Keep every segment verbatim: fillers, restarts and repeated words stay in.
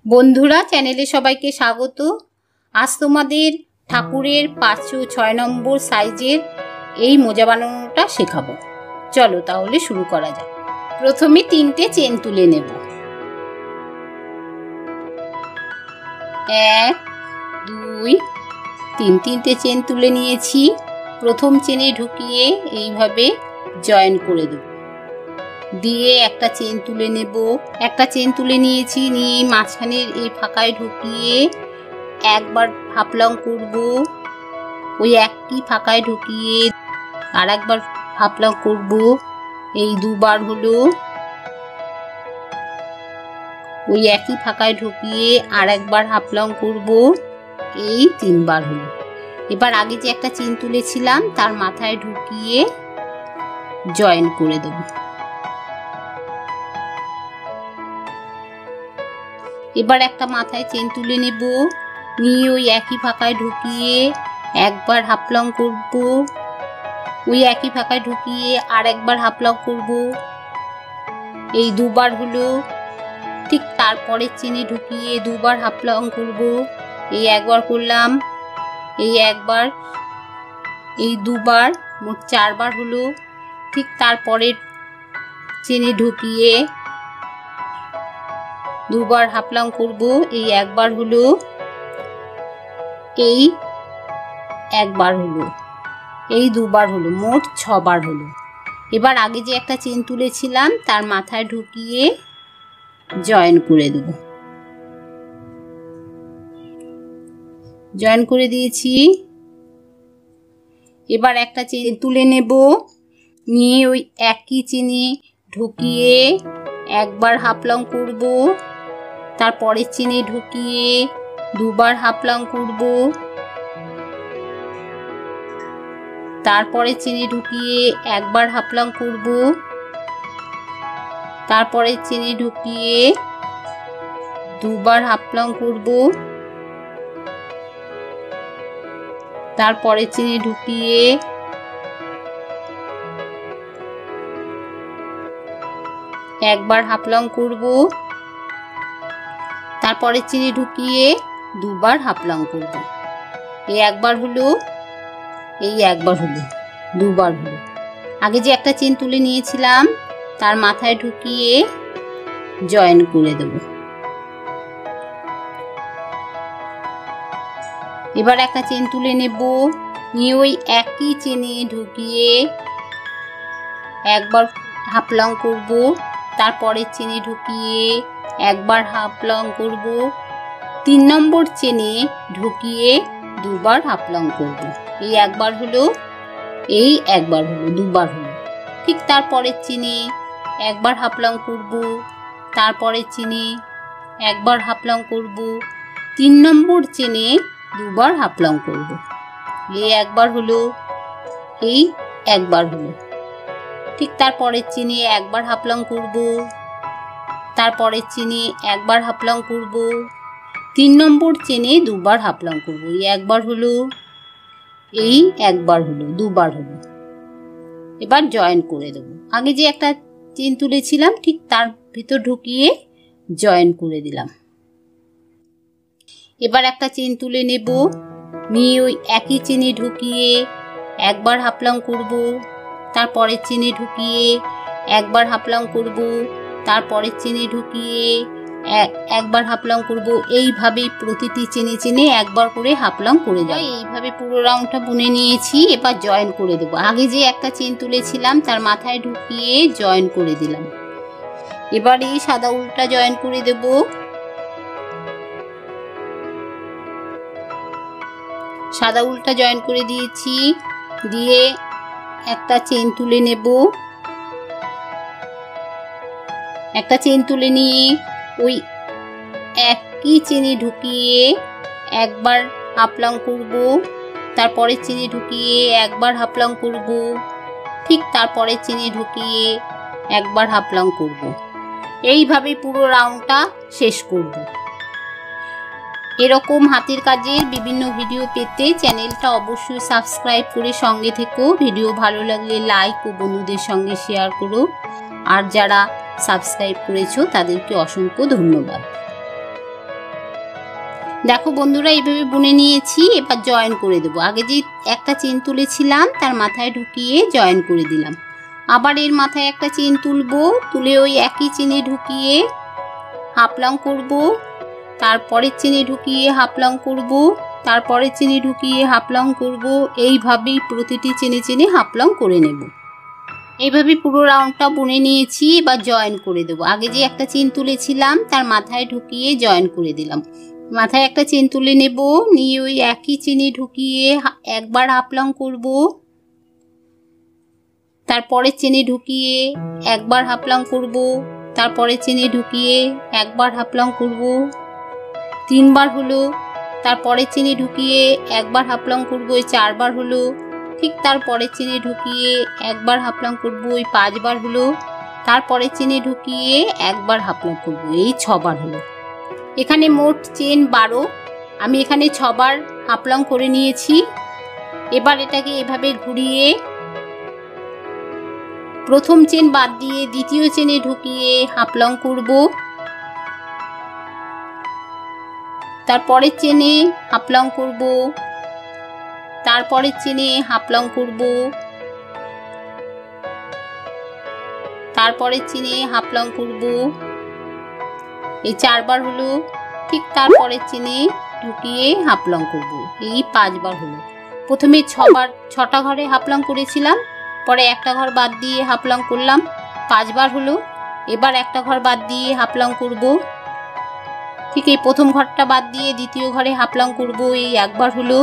বন্ধুরা, চ্যানেলে সবাইকে স্বাগত। আজ তোমাদের ঠাকুরের পাঁচশো ছয় নম্বর সাইজের এই মোজা বানানোটা শেখাবো। চলো তাহলে শুরু করা যাক। প্রথমে তিনটে চেন তুলে নেব। এক, দুই, তিন তিনটে চেন তুলে নিয়েছি। প্রথম চেনে ঢুকিয়ে এইভাবে জয়েন করে দেব, দিয়ে একটা চেন তুলে নেব। একটা চেন তুলে নিয়েছি, নিয়ে মাঝখানের এই ফাঁকায় ঢুকিয়ে একবার হাফ লং করব। ওই একই ফাঁকায় ঢুকিয়ে আর একবার হাফ লং করব। এই দুবার হলো। ওই একই ফাঁকায় ঢুকিয়ে আর একবার হাফ লং করব। এই তিনবার হলো। এবার আগে যে একটা চেন তুলেছিলাম তার মাথায় ঢুকিয়ে জয়েন করে দেব। এবার একটা মাথায় চেন তুলে নেব, নিয়ে ওই একই ফাঁকায় ঢুকিয়ে একবার হাফ লং করব। ওই একই ফাঁকায় ঢুকিয়ে আর একবার হাফ লং করব। এই দুবার হলো। ঠিক তারপরের চেনে ঢুকিয়ে দুবার হাফ লং করব। এই একবার করলাম, এই একবার, এই দুবার, মোট চারবার হলো। ঠিক তারপরের চেনে ঢুকিয়ে দুবার হাফ লং করব। এই একবার হলো, এই একবার হলো, এই দুবার হলো, মোট ছবার হলো। এবার আগে যে একটা চেন তুলেছিলাম তার মাথায় ঢুকিয়ে জয়েন করে দেব। জয়েন করে দিয়েছি। এবার একটা চেন তুলে নেব, নিয়ে ওই একই চেনে ঢুকিয়ে একবার হাফ লং করব। তারপরের চেনে ঢুকিয়ে দুবার হাফ লং করব। তারপরে চেনে ঢুকিয়ে একবার হাফ লং করব। তারপরে চেনে ঢুকিয়ে দুবার হাফ লং করব। তারপরে চেনে ঢুকিয়ে একবার হাফ লং করব। তারপরে চেনে ঢুকিয়ে দুবার হাফ লং করব। এই একবার হলো, এই একবার হলো, দুবার হলো। আগে যে একটা চেন তুলে নিয়েছিলাম তার মাথায় ঢুকিয়ে জয়েন করে দেব। এবার একটা চেন তুলে নেব, নিয়ে ওই একই চেনে ঢুকিয়ে একবার হাফ লং করব। তারপরের চেনে ঢুকিয়ে একবার হাফ লং করব। তিন নম্বর চেনে ঢুকিয়ে দুবার হাফ লং করব। এই একবার হলো, এই একবার হলো, দুবার হলো। ঠিক তারপরের চেনে একবার হাফ লং করব। তারপরের চেনে একবার হাফ লং করব। তিন নম্বর চেনে দুবার হাফ লং করব। এই একবার হলো, এই একবার হলো। ঠিক তারপরের চেনে একবার হাফ লং করব। তারপরের চেনে একবার হাফ লং করব। তিন নম্বর চেনে দুবার হাফ লং করব। এই একবার হলো, এই একবার হলো, দুবার হলো। এবার জয়েন করে দেব। আগে যে একটা চেন তুলেছিলাম ঠিক তার ভিতর ঢুকিয়ে জয়েন করে দিলাম। এবার একটা চেন তুলে নেব, নিয়ে ওই একই চেনে ঢুকিয়ে একবার হাফ লং করব। তারপরের চেনে ঢুকিয়ে একবার হাফ লং করব। তারপরের চেনে ঢুকিয়ে একবার হাফ লং করব। এইভাবে প্রতিটি চেনে চেনে একবার করে হাফ লং করে যায়। এইভাবে পুরো রাউন্ডটা বুনে নিয়েছি। এবার জয়েন করে দেব। আগে যে একটা চেন তুলেছিলাম তার মাথায় ঢুকিয়ে জয়েন করে দিলাম। এবার এই সাদা উল্টা জয়েন করে দেব। সাদা উল্টা জয়েন করে দিয়েছি, দিয়ে একটা চেন তুলে নেব। একটা চেন তুলে নিয়ে ওই একই চেনে ঢুকিয়ে একবার হাফ লং করব। তারপরের চেনে ঢুকিয়ে একবার হাফ লং করব। ঠিক তারপরের চেনে ঢুকিয়ে একবার হাফ লং করব। এইভাবে পুরো রাউন্ডটা শেষ করব। এরকম হাতের কাজের বিভিন্ন ভিডিও পেতে চ্যানেলটা অবশ্যই সাবস্ক্রাইব করে সঙ্গে থেকো। ভিডিও ভালো লাগলে লাইক ও বন্ধুদের সঙ্গে শেয়ার করো। আর যারা সাবস্ক্রাইব করেছো তাদেরকে অসংখ্য ধন্যবাদ। দেখো বন্ধুরা, এইভাবে বুনে নিয়েছি। এবার জয়েন করে দেবো। আগে যে একটা চেন তুলেছিলাম তার মাথায় ঢুকিয়ে জয়েন করে দিলাম। আবার এর মাথায় একটা চেন তুলবো, তুলে ওই একই চেনে ঢুকিয়ে হাফ লং করব, তারপরের চেনে ঢুকিয়ে হাফ লং করব, তারপরের চেনে ঢুকিয়ে হাফ লং করব। এইভাবেই প্রতিটি চেনে চেনে হাফ লং করে নেব। এইভাবে পুরো রাউন্ডটা বুনে নিয়েছি। এবার জয়েন করে দেবো। আগে যে একটা চেন তুলেছিলাম তার মাথায় ঢুকিয়ে জয়েন করে দিলাম। মাথায় একটা চেন তুলে নেব, নিয়ে ওই একই চেনে ঢুকিয়ে একবার হাফ লং করব, তারপরের চেনে ঢুকিয়ে একবার হাফ লং করব, তারপরের চেনে ঢুকিয়ে একবার হাফ লং করব। তিনবার হলো। তারপরের চেনে ঢুকিয়ে একবার হাফ লং করব, ওই চারবার হলো। ঠিক তারপরের চেনে ঢুকিয়ে একবার হাফ লং করব, ওই পাঁচবার হলো। তারপরের চেনে ঢুকিয়ে একবার হাফ লং করব, এই ছবার হলো। এখানে মোট চেন বারো। আমি এখানে ছবার হাফ লং করে নিয়েছি। এবার এটাকে এভাবে ঘুরিয়ে প্রথম চেন বাদ দিয়ে দ্বিতীয় চেনে ঢুকিয়ে হাফ লং করব, তারপরের চেনে হাফ লং করব, তারপরের চেনে হাফ লং করব, তারপরের চেনে হাফ লং করব, এই চারবার হলো। ঠিক তারপরের চেনে ঢুকিয়ে হাফ লং করব, এই পাঁচবার হলো। প্রথমে ছবার ছটা ঘরে হাফ লং করেছিলাম, পরে একটা ঘর বাদ দিয়ে হাফ লং করলাম, পাঁচবার হলো। এবার একটা ঘর বাদ দিয়ে হাফ লং করব, ঠিক এই প্রথম ঘরটা বাদ দিয়ে দ্বিতীয় ঘরে হাফ লং করব, এই একবার হলো।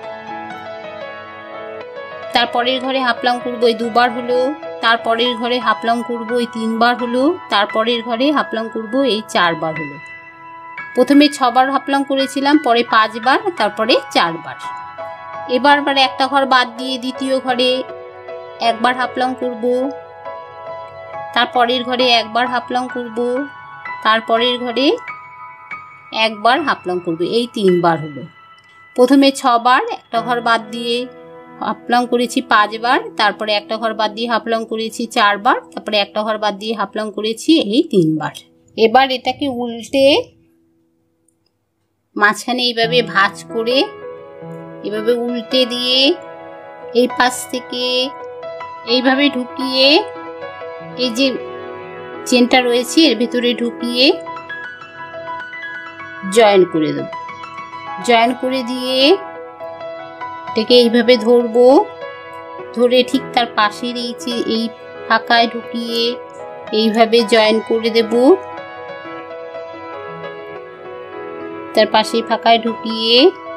তারপরের ঘরে হাফ লং করব, এই দুবার হলো। তারপরের ঘরে হাফ লং করব, এই তিনবার হলো। তারপরের ঘরে হাফ লং করব, এই চারবার হলো। প্রথমে ছবার হাফ লং করেছিলাম, পরে পাঁচবার, তারপরে চারবার। এবার এবার একটা ঘর বাদ দিয়ে দ্বিতীয় ঘরে একবার হাফ লং করব, তারপরের ঘরে একবার হাফ লং করব, তারপরের ঘরে একবার হাফ লং করব, এই তিনবার হলো। প্রথমে ছবার, একটা ঘর বাদ দিয়ে হাফ লং করেছি পাঁচবার, তারপরে একটা ঘর বাদ দিয়ে হাফ লং করেছি চারবার, তারপরে একটা ঘর বাদ দিয়ে হাফ লং করেছি এই তিনবার। এবার এটাকে উল্টে মাঝখানে এইভাবে ভাঁজ করে এভাবে উল্টে দিয়ে এই পাশ থেকে এইভাবে ঢুকিয়ে এই যে চেনটা রয়েছে এর ভিতরে ঢুকিয়ে জয়েন করে দেব। জয়েন করে দিয়ে এটাকে এইভাবে ধরবো, ধরে ঠিক তার পাশের এই এই ফাঁকায় ঢুকিয়ে এইভাবে জয়েন করে দেব। তার পাশে ফাঁকায় ঢুকিয়ে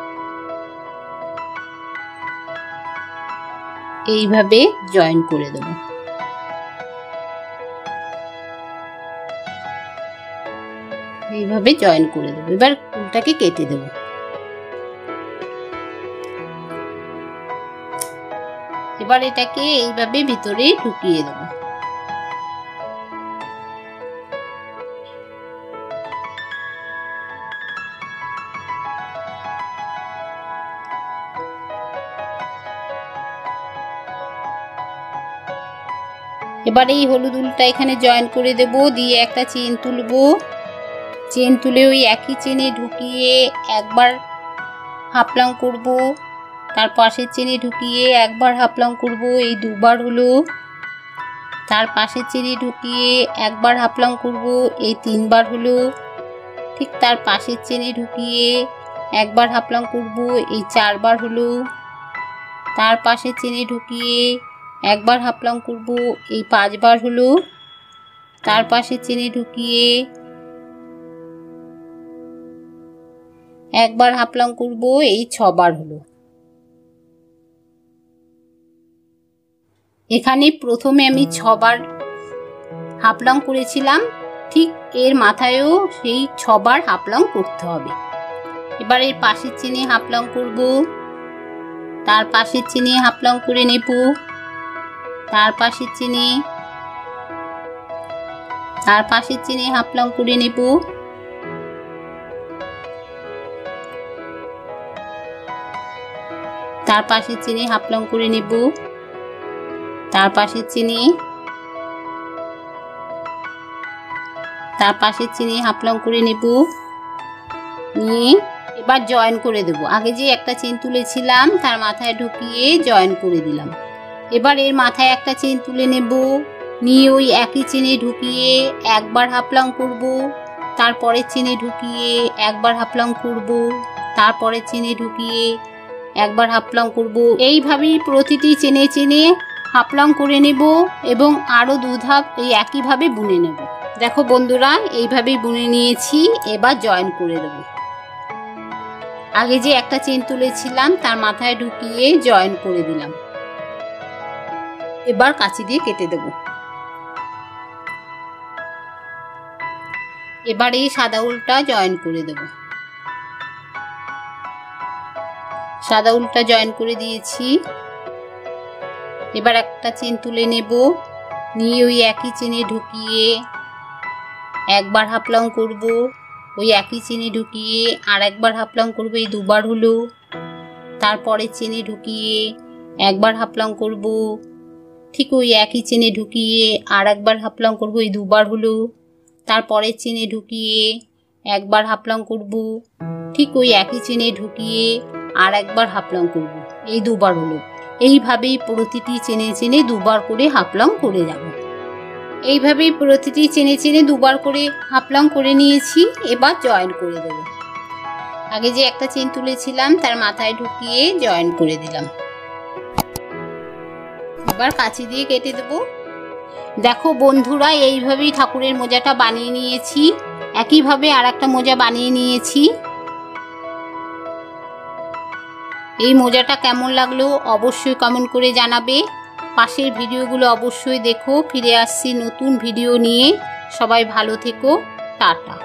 এইভাবে জয়েন করে দেব। এইভাবে জয়েন করে দেব। এবার ফুলটাকে কেটে দেব। এবার এটাকে এইভাবে ভিতরে ঢুকিয়ে দেব। এবার এই হলুদ উলটা এখানে জয়েন করে দেব, দিয়ে একটা চেন তুলবো। চেন তুলে ওই একই চেনে ঢুকিয়ে একবার হাফ লং করব, তার পাশের চেনে ঢুকিয়ে একবার হাফ লং করব, এই দুবার হলো। তার পাশের চেনে ঢুকিয়ে একবার হাফ লং করব, এই তিনবার হলো। ঠিক তার পাশের চেনে ঢুকিয়ে একবার হাফ লং করব, এই চারবার হলো। তার পাশের চেনে ঢুকিয়ে একবার হাফ লং করব, এই পাঁচবার হলো। তার পাশের চেনে ঢুকিয়ে একবার হাফ লং করব, এই ছবার হলো। এখানে প্রথমে আমি ছবার হাফ লং করেছিলাম, ঠিক এর মাথায়ও সেই ছবার হাফ লং করতে হবে। এবার এর পাশের চেনে হাফ লং করব, তার পাশের চেনে হাফ লং করে নেব, তার পাশের চেনে তার পাশের চেনে হাফ লং করে নেব, তার পাশের চেনে হাফ লং করে নেব, তার পাশের চেনে তার পাশের চেনে হাফ লং করে নেব। নিয়ে এবার জয়েন করে দেব। আগে যে একটা চেন তুলেছিলাম তার মাথায় ঢুকিয়ে জয়েন করে দিলাম। এবার এর মাথায় একটা চেন তুলে নেব, নিয়ে ওই একই চেনে ঢুকিয়ে একবার হাফ লং করব, তারপরের চেনে ঢুকিয়ে একবার হাফ লং করব, তারপরের চেনে ঢুকিয়ে একবার হাফ লং করব। এইভাবেই প্রতিটি চেনে চেনে হাফ লং করে নেব এবং আরও দু ধাপ এই একইভাবে বুনে নেব। দেখো বন্ধুরা, এইভাবেই বুনে নিয়েছি। এবার জয়েন করে দেব। আগে যে একটা চেন তুলেছিলাম তার মাথায় ঢুকিয়ে জয়েন করে দিলাম। এবার কাঁচি দিয়ে কেটে দেব। এবার এই সাদা উলটা জয়েন করে দেব। সাদা উলটা জয়েন করে দিয়েছি। এবার একটা চেন তুলে নেব, নিয়ে ওই একই চেনে ঢুকিয়ে একবার হাফ লং করব, ওই একই চেনে ঢুকিয়ে আর একবার হাফ লং করব, এই দুবার হলো। তারপরে চেনে ঢুকিয়ে একবার হাফ লং করব, ঠিক ওই একই চেনে ঢুকিয়ে আর একবার হাফ লং করব, এই দুবার হলো। তারপরের চেনে ঢুকিয়ে একবার হাফ লং করব, ঠিক ওই একই চেনে ঢুকিয়ে আর একবার হাফ লং করব, এই দুবার হলো। এইভাবেই প্রতিটি চেনে চেনে দুবার করে হাফ লং করে যাব। এইভাবেই প্রতিটি চেনে চেনে দুবার করে হাফ লং করে নিয়েছি। এবার জয়েন করে দেব। আগে যে একটা চেন তুলেছিলাম তার মাথায় ঢুকিয়ে জয়েন করে দিলাম। এবার কাঁচি দিয়ে কেটে দেব। দেখো বন্ধুরা, এইভাবেই ঠাকুরের মোজাটা বানিয়ে নিয়েছি। একইভাবে আর একটা মোজা বানিয়ে নিয়েছি। এই মোজাটা কেমন লাগলো অবশ্যই কমেন্ট করে জানাবে। পাশের ভিডিওগুলো অবশ্যই দেখো। ফিরে আসছি নতুন ভিডিও নিয়ে। সবাই ভালো থেকো। টাটা।